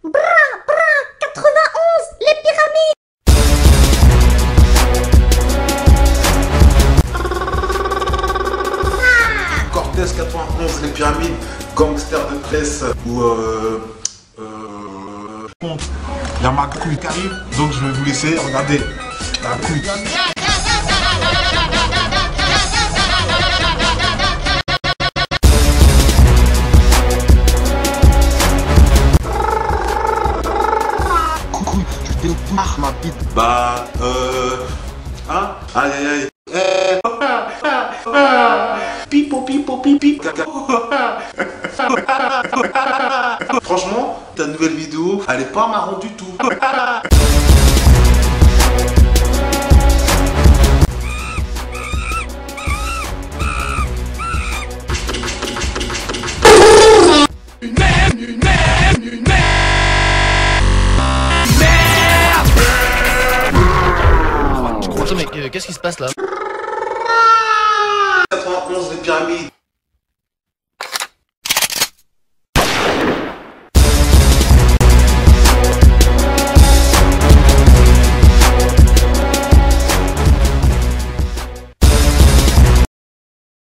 91, les pyramides. Cortez 91, les pyramides, gangster de presse ou il y a ma couille qui arrive, donc je vais vous laisser regarder la couille. Coucou, tu démarres ma bite. Bah, hein? Aïe aïe aïe. Pipo pipo pipi. Franchement, ta nouvelle vidéo, elle est pas marrante du tout. Attends, mais qu'est-ce qui se passe là? 91 les pyramides.